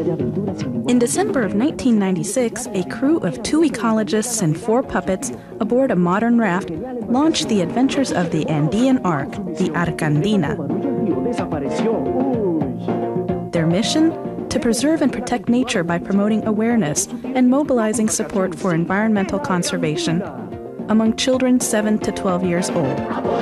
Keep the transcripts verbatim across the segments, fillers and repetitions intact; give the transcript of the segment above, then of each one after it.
In December of nineteen ninety-six, a crew of two ecologists and four puppets aboard a modern raft launched the adventures of the Andean Ark, the Arcandina. Their mission? To preserve and protect nature by promoting awareness and mobilizing support for environmental conservation among children seven to twelve years old.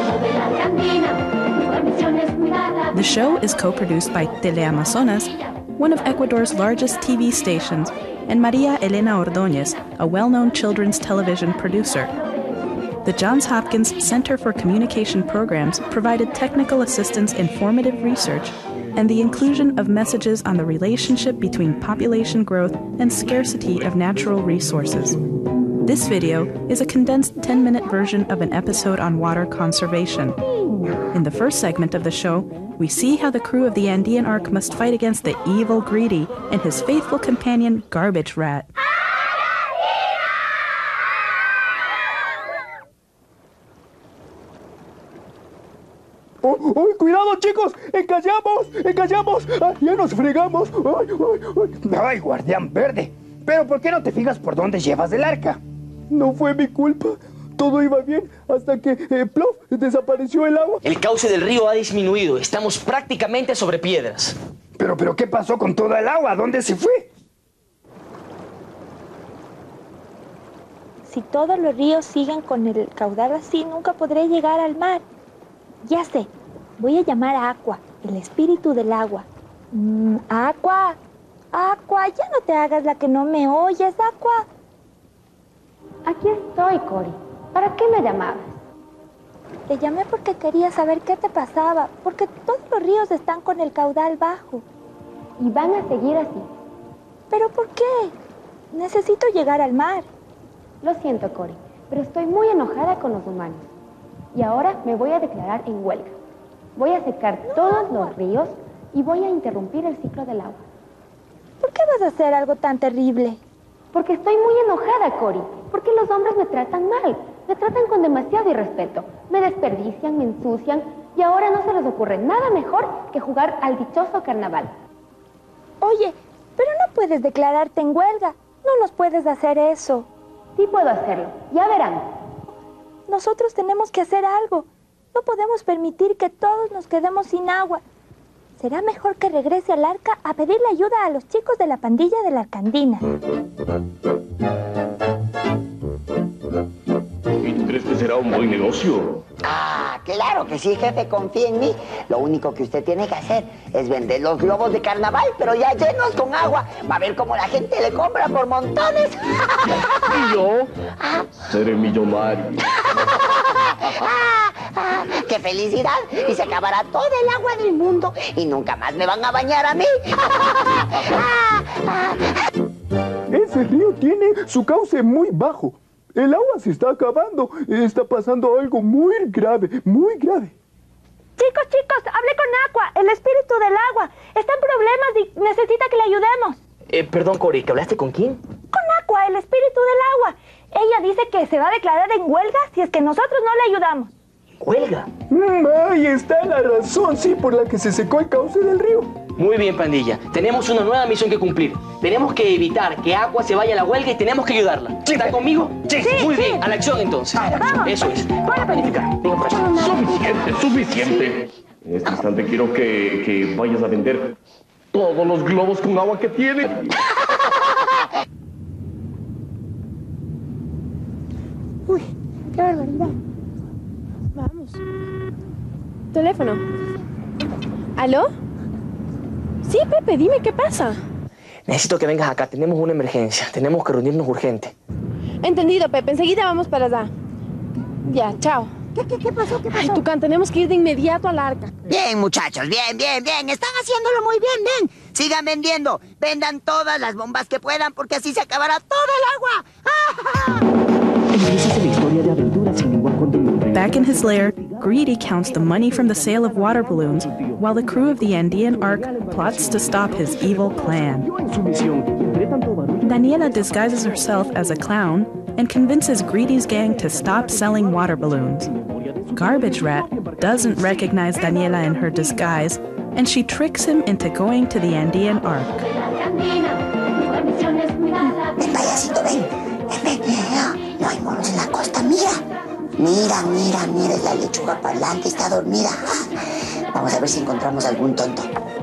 The show is co-produced by Teleamazonas, one of Ecuador's largest T V stations, and Maria Elena Ordóñez, a well-known children's television producer. The Johns Hopkins Center for Communication Programs provided technical assistance in formative research and the inclusion of messages on the relationship between population growth and scarcity of natural resources. This video is a condensed ten-minute version of an episode on water conservation. In the first segment of the show, we see how the crew of the Andean Ark must fight against the evil Greedy and his faithful companion, Garbage Rat. ¡Oh, oh, cuidado, chicos! ¡Encallamos! ¡Encallamos! ¡Ah, ya nos fregamos! ¡Ay, ay, ay! ¡Ay, guardián verde! ¿Pero por qué no te fijas por dónde llevas el arca? No fue mi culpa. Todo iba bien hasta que, eh, plof, desapareció el agua. El cauce del río ha disminuido. Estamos prácticamente sobre piedras. Pero, pero, ¿qué pasó con toda el agua? ¿Dónde se fue? Si todos los ríos siguen con el caudal así, nunca podré llegar al mar. Ya sé, voy a llamar a Aqua, el espíritu del agua. Mm, Aqua, Aqua, ya no te hagas la que no me oyes, Aqua. Aquí estoy, Cori. ¿Para qué me llamabas? Te llamé porque quería saber qué te pasaba, porque todos los ríos están con el caudal bajo. Y van a seguir así. ¿Pero por qué? Necesito llegar al mar. Lo siento, Cori, pero estoy muy enojada con los humanos. Y ahora me voy a declarar en huelga. Voy a secar no, todos los ríos y voy a interrumpir el ciclo del agua. ¿Por qué vas a hacer algo tan terrible? Porque estoy muy enojada, Cori. Porque los hombres me tratan mal. Me tratan con demasiado irrespeto. Me desperdician, me ensucian. Y ahora no se les ocurre nada mejor que jugar al dichoso carnaval. Oye, pero no puedes declararte en huelga. No nos puedes hacer eso. Sí puedo hacerlo. Ya verán. Nosotros tenemos que hacer algo. No podemos permitir que todos nos quedemos sin agua. Será mejor que regrese al arca a pedirle ayuda a los chicos de la pandilla de la Arcandina. ¿Y tú crees que será un buen negocio? Ah, claro que sí, jefe, confía en mí. Lo único que usted tiene que hacer es vender los globos de carnaval, pero ya llenos con agua. Va a ver cómo la gente le compra por montones. ¿Y yo? Seré millonario. ¡Qué felicidad! Y se acabará todo el agua del mundo y nunca más me van a bañar a mí. Ese río tiene su cauce muy bajo. El agua se está acabando. Está pasando algo muy grave, muy grave. Chicos, chicos, hablé con Aqua, el espíritu del agua. Está en problemas y necesita que le ayudemos. Eh, perdón, Cori, ¿que hablaste con quién? Con Aqua, el espíritu del agua. Ella dice que se va a declarar en huelga si es que nosotros no le ayudamos. ¿Huelga? Mm, ahí está la razón, sí, por la que se secó el cauce del río. Muy bien, pandilla. Tenemos una nueva misión que cumplir. Tenemos que evitar que Aqua se vaya a la huelga y tenemos que ayudarla. ¿Están conmigo? Sí. Muy sí. bien, a la acción entonces. Vamos. Eso es. Para planificar. Venga, muchachos. Suficiente, suficiente. En este instante quiero que, que vayas a vender todos los globos con agua que tiene. Uy, qué barbaridad. Vamos. Teléfono. ¿Aló? Sí, Pepe, dime qué pasa. Necesito que vengas acá. Tenemos una emergencia. Tenemos que reunirnos urgente. Entendido, Pepe. Enseguida vamos para allá. Ya, chao. ¿Qué, qué, qué pasó? ¿Qué pasó? Ay, Tucán, tenemos que ir de inmediato al arca. Bien, muchachos, bien, bien, bien. Están haciéndolo muy bien, bien. Sigan vendiendo. Vendan todas las bombas que puedan porque así se acabará todo el agua. Back in his lair, Greedy counts the money from the sale of water balloons, while the crew of the Andean Ark plots to stop his evil plan. Daniela disguises herself as a clown and convinces Greedy's gang to stop selling water balloons. Garbage Rat doesn't recognize Daniela in her disguise, and she tricks him into going to the Andean Ark. Ven, payasito, ven. Ven, ven. No hay monos en la costa, mira. Mira, mira, mira, la lechuga parlante está dormida. Vamos a ver si encontramos algún tonto.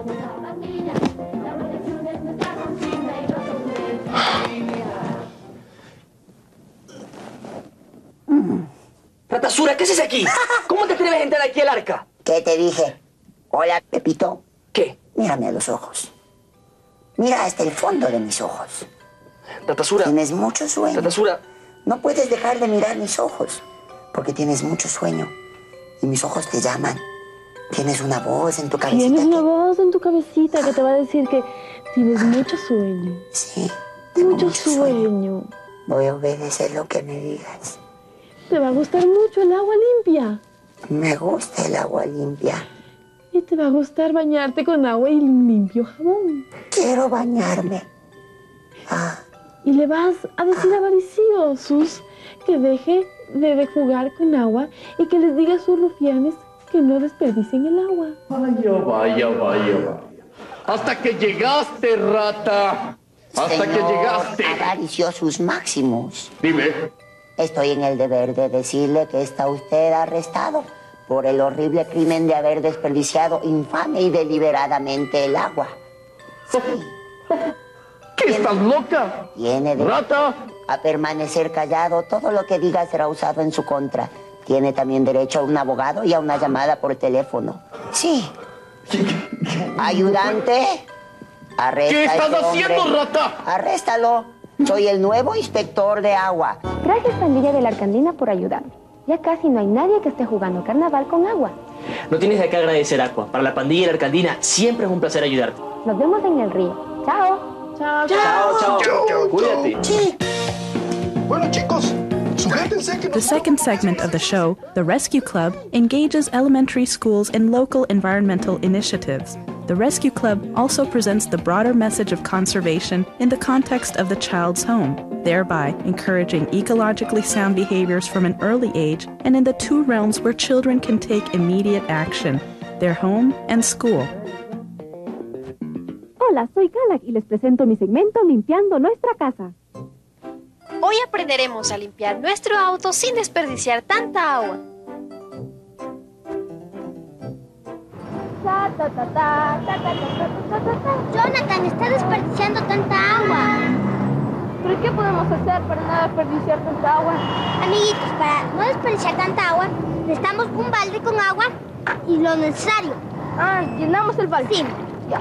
Ratasura, ¿qué haces aquí? ¿Cómo te atreves a entrar aquí al arca? ¿Qué te dije? Hola, Pepito. ¿Qué? Mírame a los ojos. Mira hasta el fondo de mis ojos. Ratasura. Tienes mucho sueño. Ratasura. No puedes dejar de mirar mis ojos, porque tienes mucho sueño y mis ojos te llaman. Tienes una voz en tu cabecita. Tienes una que... voz en tu cabecita que te va a decir que tienes mucho sueño. Sí, Mucho, mucho sueño. sueño. Voy a obedecer lo que me digas. Te va a gustar mucho el agua limpia. Me gusta el agua limpia. Y te va a gustar bañarte con agua y limpio jabón. Quiero bañarme. Ah. Y le vas a decir a Varicío, Sus, que deje de, de jugar con agua y que les diga a sus rufianes que no desperdicien el agua. Vaya, vaya, vaya, vaya. Hasta que llegaste, rata. Hasta Señor, que llegaste. Avaricio sus máximos. Dime. Estoy en el deber de decirle que está usted arrestado por el horrible crimen de haber desperdiciado infame y deliberadamente el agua. Sí. ¿Qué estás loca? Tiene derecho ¡Rata! a permanecer callado. Todo lo que diga será usado en su contra. Tiene también derecho a un abogado y a una llamada por teléfono. Sí. Ayudante, arresta ¿Qué a estás ese hombre. haciendo, rata? Arréstalo. Soy el nuevo inspector de agua. Gracias, pandilla de la Arcandina, por ayudarme. Ya casi no hay nadie que esté jugando carnaval con agua. No tienes de qué agradecer, Aqua. Para la pandilla y la Arcandina siempre es un placer ayudarte. Nos vemos en el río. Chao. Chao, Chao, chao. chao, Cuídate. Sí. Bueno, chicos, sujétense que The nos second segment of the show, The Rescue Club, engages elementary schools in local environmental initiatives. The Rescue Club also presents the broader message of conservation in the context of the child's home, thereby encouraging ecologically sound behaviors from an early age and in the two realms where children can take immediate action, their home and school. Hola, soy Kalak y les presento mi segmento Limpiando Nuestra Casa. Hoy aprenderemos a limpiar nuestro auto sin desperdiciar tanta agua. Jonathan, está desperdiciando tanta agua. ¿Pero qué podemos hacer para no desperdiciar tanta agua? Amiguitos, para no desperdiciar tanta agua, necesitamos un balde con agua y lo necesario. Ah, llenamos el balde. Sí. Ya.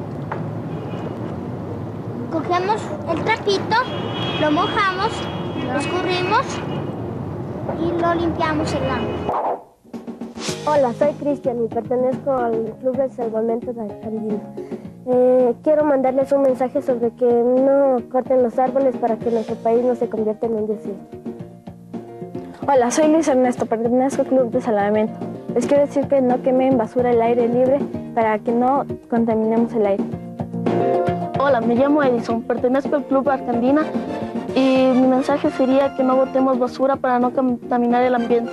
Cogemos el trapito, lo mojamos, lo escurrimos y lo limpiamos el agua. Hola, soy Cristian y pertenezco al Club de Salvamento de Arcandina. Eh, quiero mandarles un mensaje sobre que no corten los árboles para que nuestro país no se convierta en un desierto. Hola, soy Luis Ernesto, pertenezco al Club de Salvamento. Les quiero decir que no quemen basura al aire libre para que no contaminemos el aire. Hola, me llamo Edison, pertenezco al Club Arcandina y mi mensaje sería que no botemos basura para no contaminar el ambiente.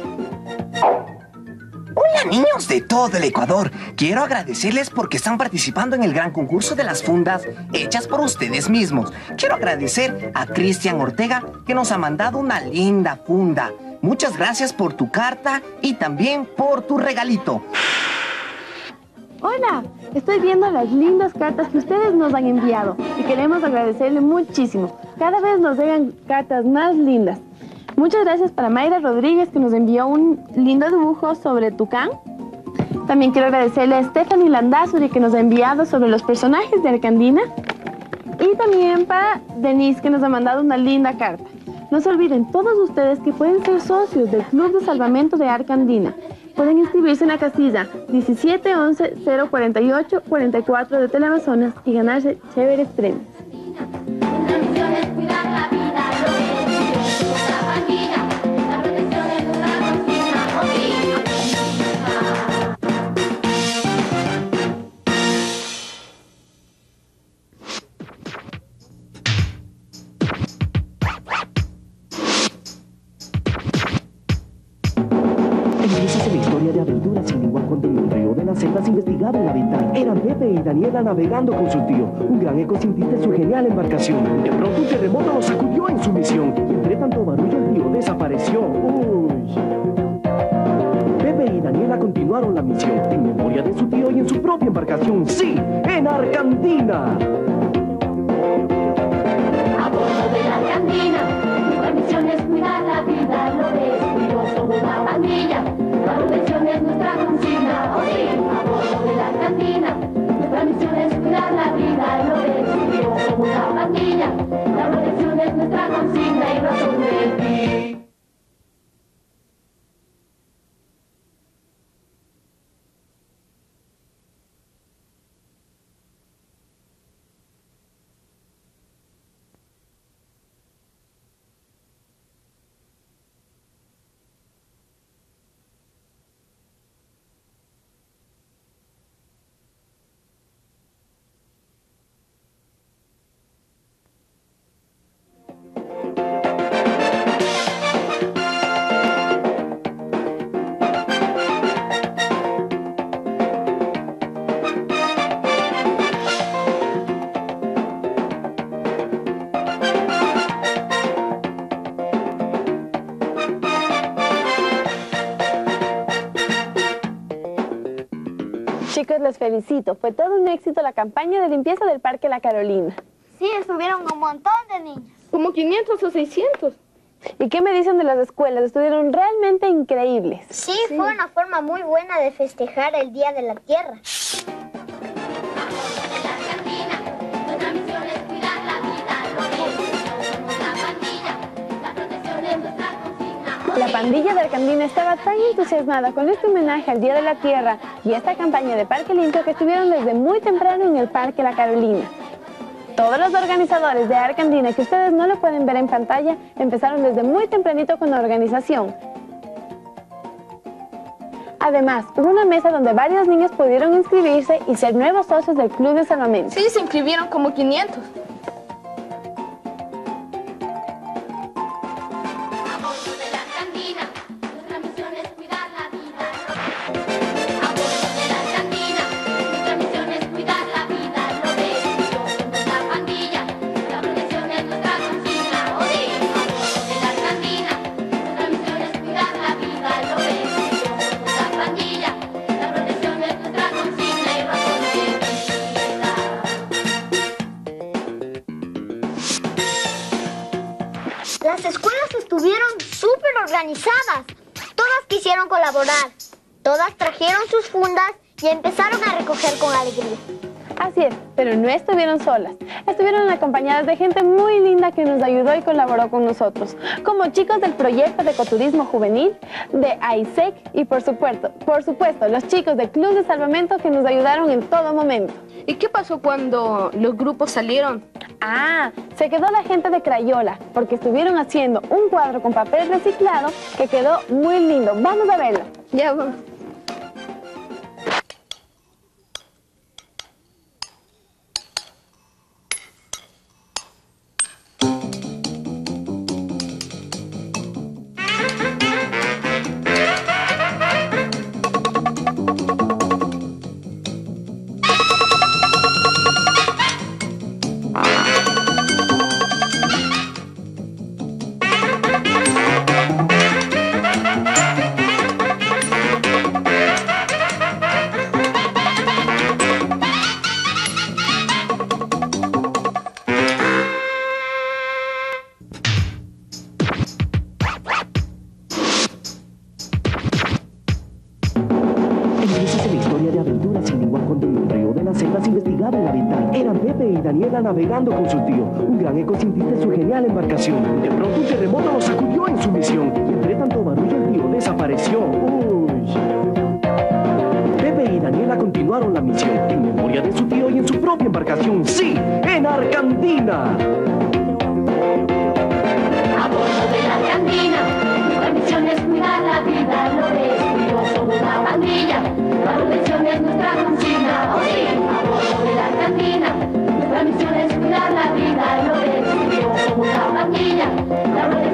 Hola niños de todo el Ecuador, quiero agradecerles porque están participando en el gran concurso de las fundas hechas por ustedes mismos. Quiero agradecer a Cristian Ortega que nos ha mandado una linda funda. Muchas gracias por tu carta y también por tu regalito. Hola, estoy viendo las lindas cartas que ustedes nos han enviado y queremos agradecerle muchísimo. Cada vez nos llegan cartas más lindas. Muchas gracias para Mayra Rodríguez que nos envió un lindo dibujo sobre Tucán. También quiero agradecerle a Stephanie Landazuri que nos ha enviado sobre los personajes de Arcandina. Y también para Denise que nos ha mandado una linda carta. No se olviden todos ustedes que pueden ser socios del Club de Salvamento de Arcandina. Pueden inscribirse en la casilla diecisiete once cero cuarenta y ocho cuarenta y cuatro de Teleamazonas y ganarse chéveres premios. Empieza la historia de aventuras sin igual cuando en un río de las selvas investigaban habitar. Eran Pepe y Daniela navegando con su tío. Un gran eco sintió su genial embarcación. De pronto un terremoto los sacudió en su misión. Y entre tanto barullo el tío desapareció. Uy. Pepe y Daniela continuaron la misión en memoria de su tío y en su propia embarcación. ¡Sí! ¡En Arcantina! A bordo de la Arcantina, nuestra misión es cuidar la vida, lo ves, y yo somos la pandilla, la protección es nuestra consigna, oh sí, a bordo de la Arcantina, nuestra misión es cuidar la vida, lo ves, y yo somos la pandilla, la protección es nuestra consigna y razón de ti. Chicos, les felicito. Fue todo un éxito la campaña de limpieza del Parque La Carolina. Sí, estuvieron un montón de niños. Como quinientos o seiscientos. ¿Y qué me dicen de las escuelas? Estuvieron realmente increíbles. Sí, sí, fue una forma muy buena de festejar el Día de la Tierra. La pandilla de Arcantina estaba tan entusiasmada con este homenaje al Día de la Tierra y esta campaña de Parque Limpio que estuvieron desde muy temprano en el Parque La Carolina. Todos los organizadores de Arcantina, que ustedes no lo pueden ver en pantalla, empezaron desde muy tempranito con la organización. Además, hubo una mesa donde varios niños pudieron inscribirse y ser nuevos socios del Club de Salvamento. Sí, se inscribieron como quinientos. Las escuelas estuvieron súper organizadas. Todas quisieron colaborar. Todas trajeron sus fundas y empezaron a recoger con alegría. Así es, pero no estuvieron solas. Estuvieron acompañadas de gente muy linda que nos ayudó y colaboró con nosotros, como chicos del proyecto de ecoturismo juvenil, de A I S E C y por supuesto, por supuesto, los chicos del Club de Salvamento que nos ayudaron en todo momento. ¿Y qué pasó cuando los grupos salieron? Ah, se quedó la gente de Crayola, porque estuvieron haciendo un cuadro con papel reciclado que quedó muy lindo. Vamos a verlo. Ya vamos. Daniela navegando con su tío. Un gran eco sintió su genial embarcación. De pronto un terremoto los sacudió en su misión. Y entre tanto barullo el tío desapareció. Uy. Pepe y Daniela continuaron la misión en memoria de su tío y en su propia embarcación. ¡Sí! ¡En Arcantina! A bordo de la Arcantina, nuestra misión es cuidar la vida, lo ves, y yo somos la pandilla, la protección es nuestra consigna, oh sí, a bordo de la Arcantina, nuestra misión es cuidar la vida, lo ves, y yo somos la pandilla, la protección